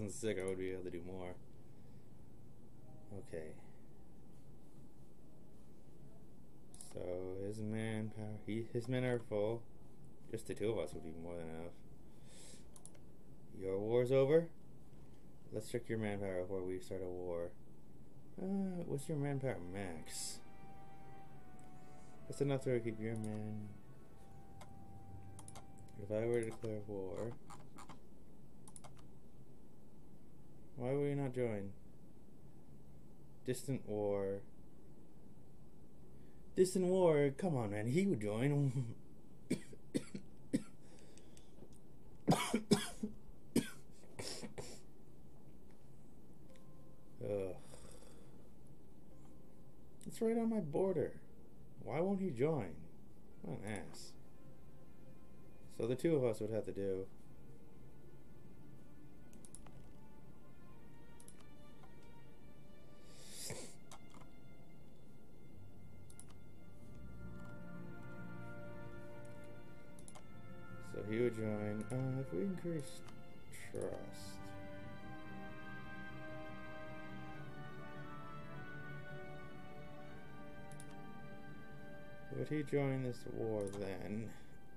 wasn't sick, I would be able to do more. Okay. So his manpower, his men are full. Just the two of us would be more than enough. Your war's over. Let's check your manpower before we start a war. What's your manpower max? That's enough to keep your man. If I were to declare war, why would you not join? Distant war. Distant war. Come on, man. He would join. Ugh. It's right on my border. Why won't he join? What an ass. So the two of us would have to do. So he would join. If we increase trust. Would he join this war then?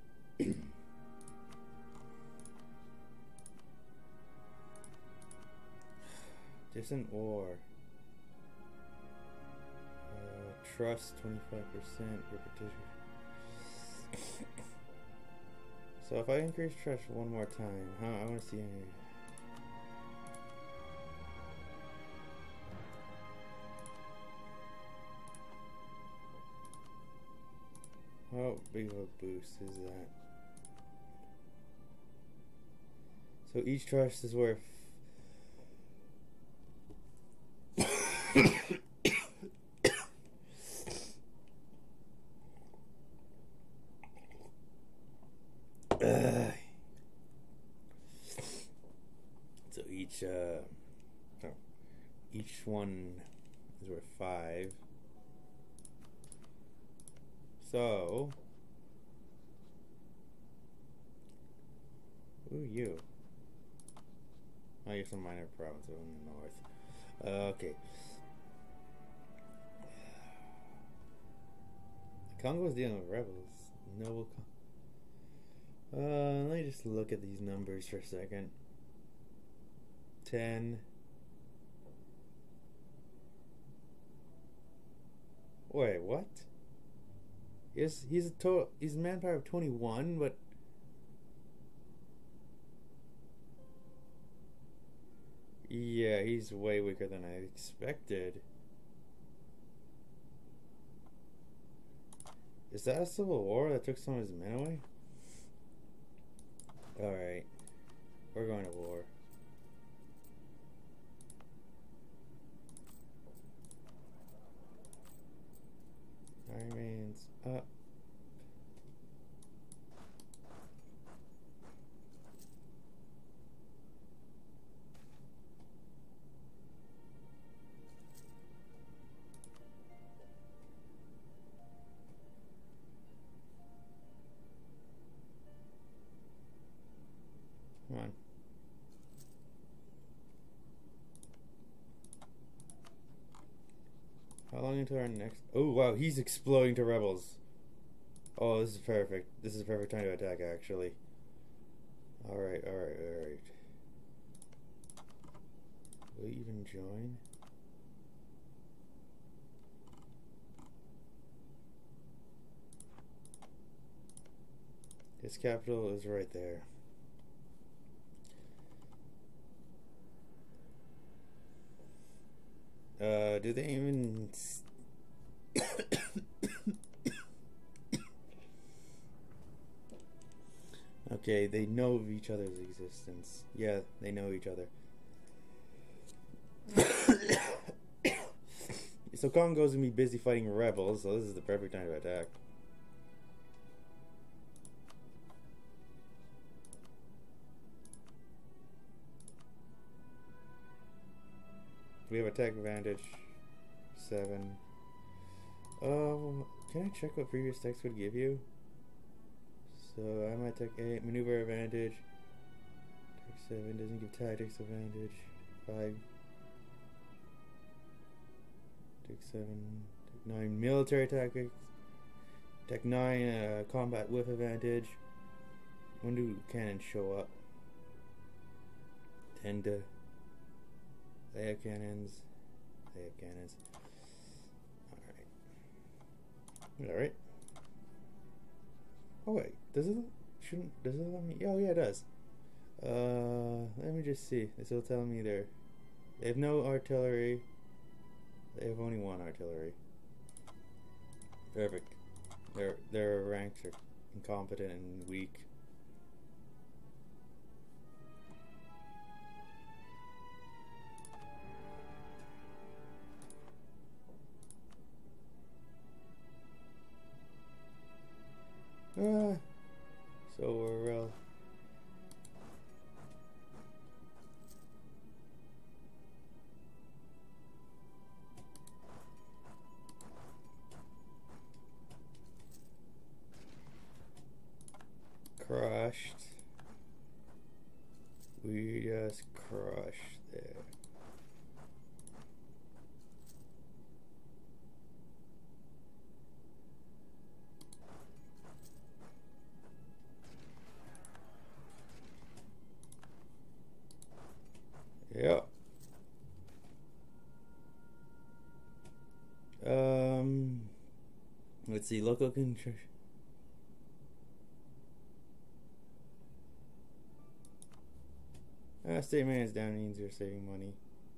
Distant war. Trust 25%. Repetition. So if I increase trust one more time, I want to see any. How big of a boost is that? So each trust is worth so each one is worth 5. So, ooh, you. Oh, you're some minor province in the north. Okay. Congo's dealing with rebels. Noble. Let me just look at these numbers for a second. 10. Wait, what? He's a manpower of 21, but yeah, he's way weaker than I expected. Is that a civil war that took some of his men away? Alright. We're going to war. Iron Man's up. Come on. How long until our next... Oh, wow, he's exploding to rebels. Oh, this is perfect. This is a perfect time to attack, actually. Alright, alright, alright. Will you even join? His capital is right there. Do they even... Okay, they know of each other's existence. Yeah, they know each other. So Congo's gonna be busy fighting rebels, so this is the perfect time to attack. We have attack advantage 7. Can I check what previous text would give you? So I might take 8. Maneuver advantage. Attack 7 doesn't give tactics advantage. 5. Tech 7. Tech 9 military tactics. Tech 9 combat whiff advantage. When do cannons show up? 10 to layer cannons. Layer cannons. Alright. Oh wait, does it let me? Oh yeah, it does. Let me just see. This will tell me they have no artillery. They have only 1 artillery. Perfect. Their ranks are incompetent and weak. So we're crushed. We just crushed there. Yep. Let's see, local control. State man's down means you're saving money.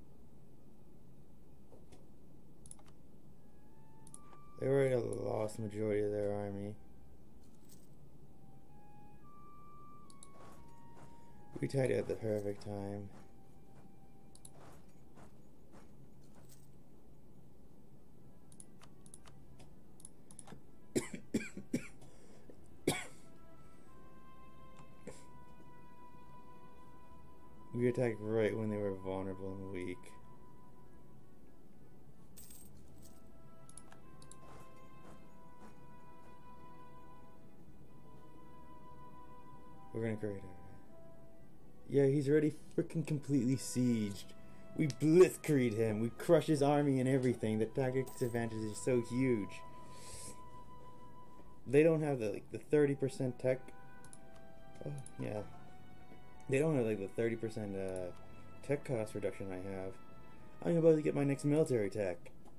They already lost the majority of their army. We tied it at the perfect time. We attacked right when they were vulnerable and weak. We're gonna create a... Yeah, he's already freaking completely sieged. We blitzkrieg him. We crush his army and everything. The tactics advantage is so huge. They don't have the 30% tech. Oh, yeah. They don't have like the 30% tech cost reduction I have. I'm about to get my next military tech.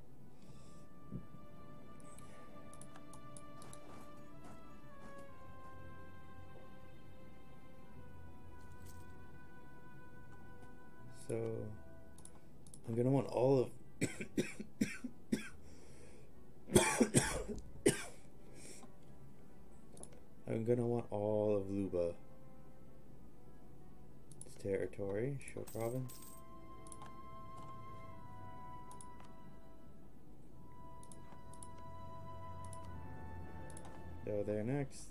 So I'm gonna want all of I'm gonna want all of Luba. Territory, show province. Go there next.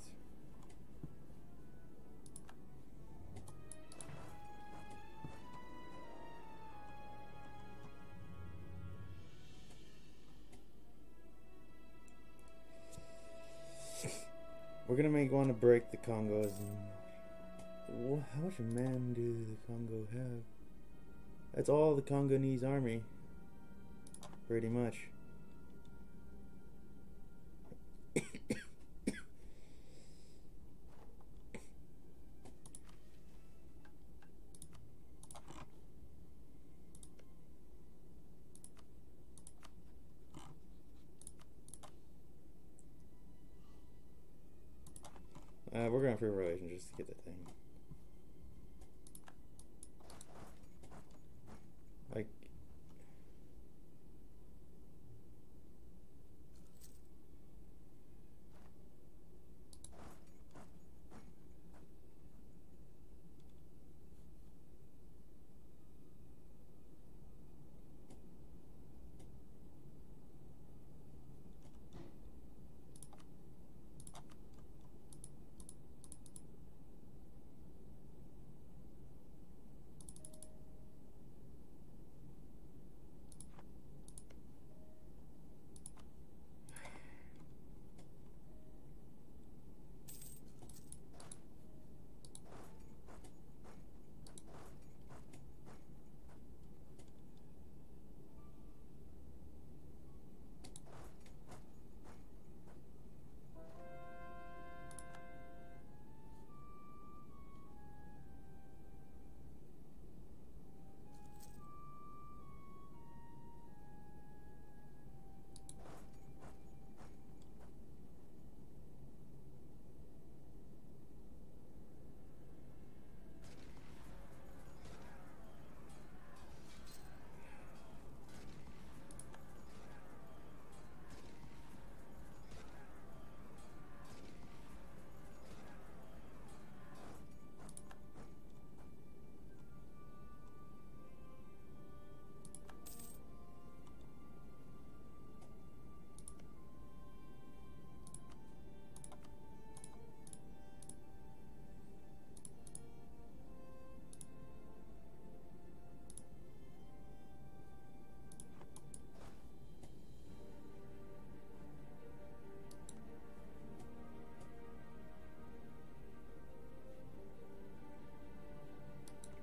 We're gonna want to break the Congos. How much men do the Congo have? That's all the Congolese army. Pretty much. We're gonna improve relations just to get that thing. Like,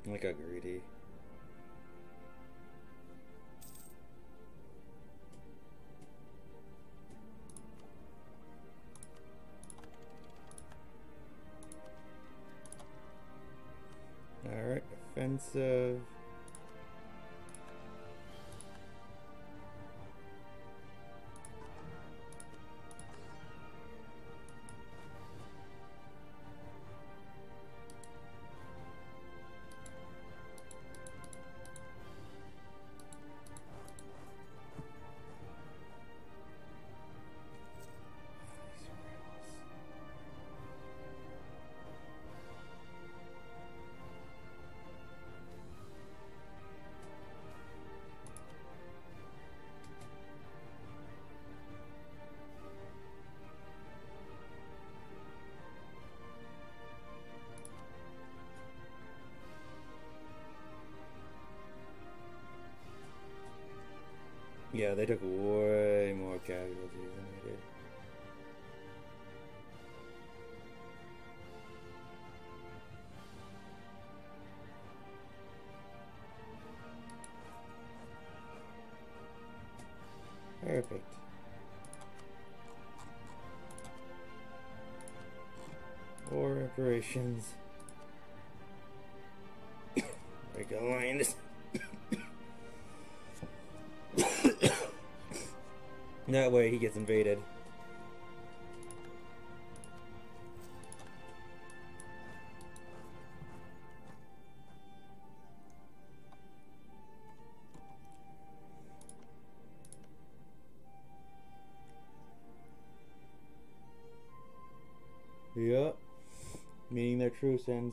I got greedy. Alright, offensive. Yeah, they took way more casualties than we did. Perfect. War reparations. Break alliance. That way he gets invaded. Yep. Meaning their truce ends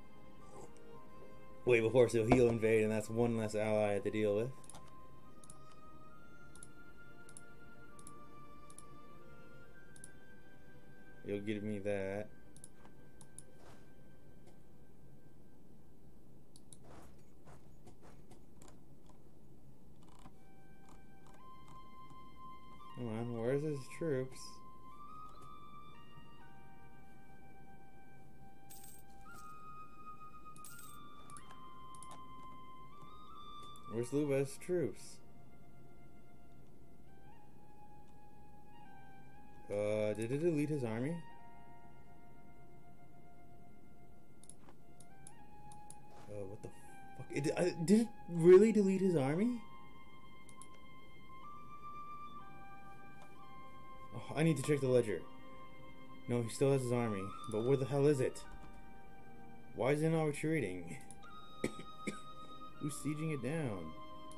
way before, so he'll invade, and that's one less ally to deal with. You'll give me that. Come on, where's his troops? Where's Luba's troops? Did it delete his army? What the fuck? Did it really delete his army? Oh, I need to check the ledger. No, he still has his army. But where the hell is it? Why is it not retreating? Who's sieging it down?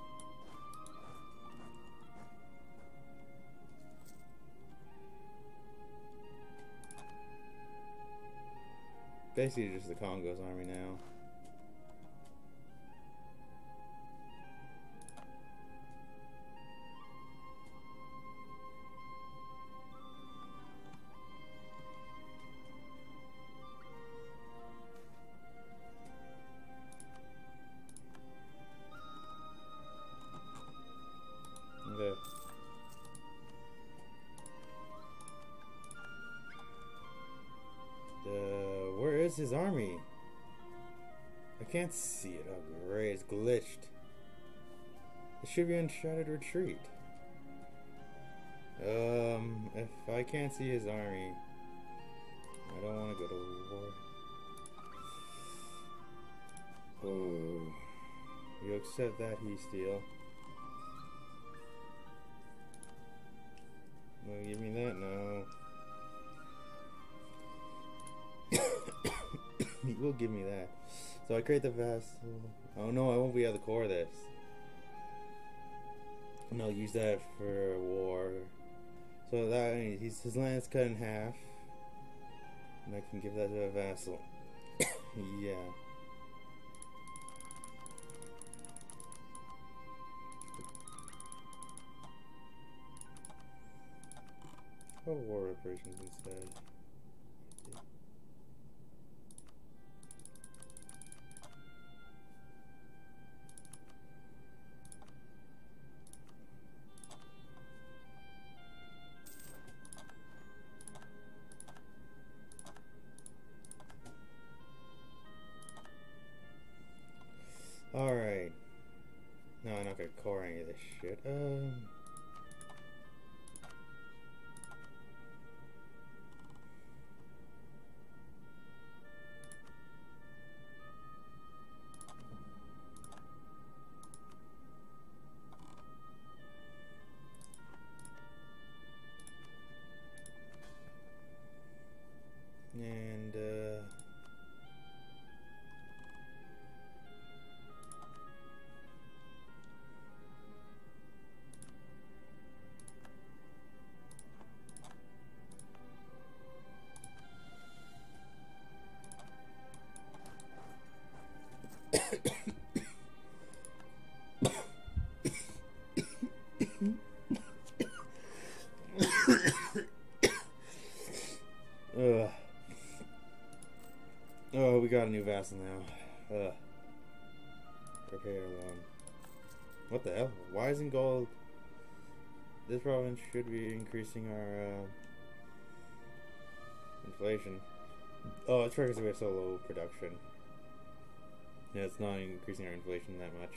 Basically just the Congo's army now. Okay. Where is his army? I can't see it. Oh great, it's glitched. It should be uncharted retreat. If I can't see his army, I don't want to go to war. Oh, you accept that, he steal. Will you give me that? No. He will give me that. So I create the vassal. Oh no, I won't be able to core this. No, use that for war. So that his land's cut in half. And I can give that to a vassal. Yeah. Oh, war reparations instead. shit. And oh, we got a new vassal now. Repair loan. What the hell? Why isn't gold? This province should be increasing our inflation. Oh, it's because we have so low production. Yeah, it's not increasing our inflation that much.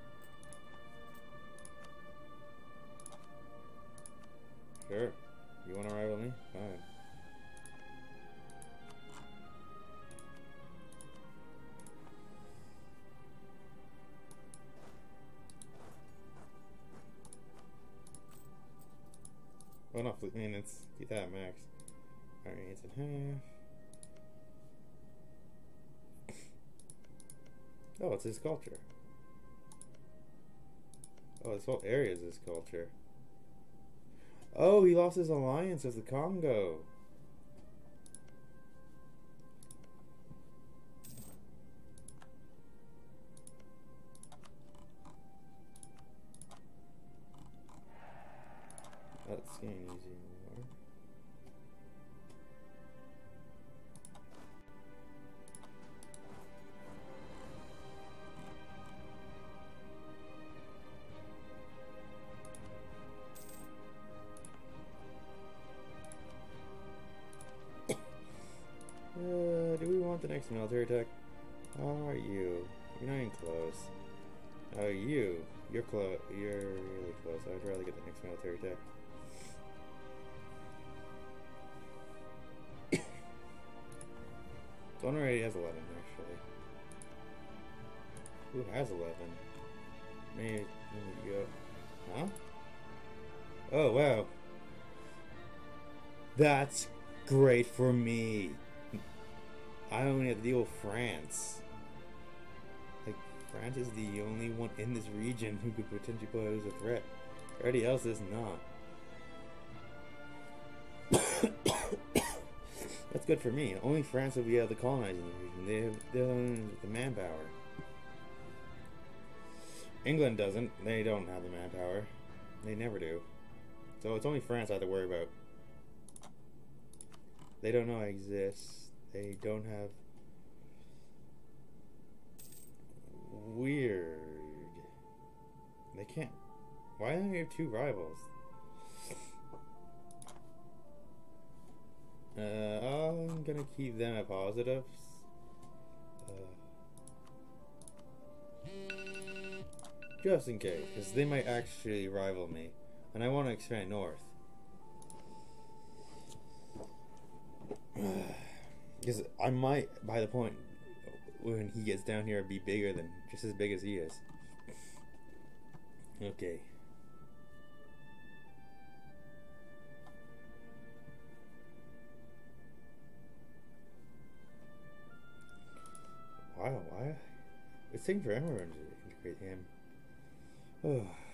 Sure. You want to rival me? Fine. Well, not fleet maintenance. Keep that max. Alright, it's in half. Oh, it's his culture. Oh, this whole area is his culture. Oh, he lost his alliance with the Congo. That's getting easy anymore. Do we want the next military tech? How are you? You're not even close. Oh, you're close. You're really close. I'd rather get the next military tech. Don already has 11, actually. Who has 11? Maybe go. Huh? Oh, wow. That's great for me. I only have to deal with France. Like, France is the only one in this region who could potentially pose a threat. Everybody else is not. That's good for me. Only France will be able to colonize in the region. They're the manpower. England doesn't. They don't have the manpower. They never do. So it's only France I have to worry about. They don't know I exist. They don't have... Weird. They can't... Why don't we have two rivals? I'm gonna keep them at positives. Just in case, because they might actually rival me. And I want to expand north. Because I might, by the point when he gets down here, be bigger than, just as big as he is. Okay. Wow, why? It's taking forever to integrate him. Oh.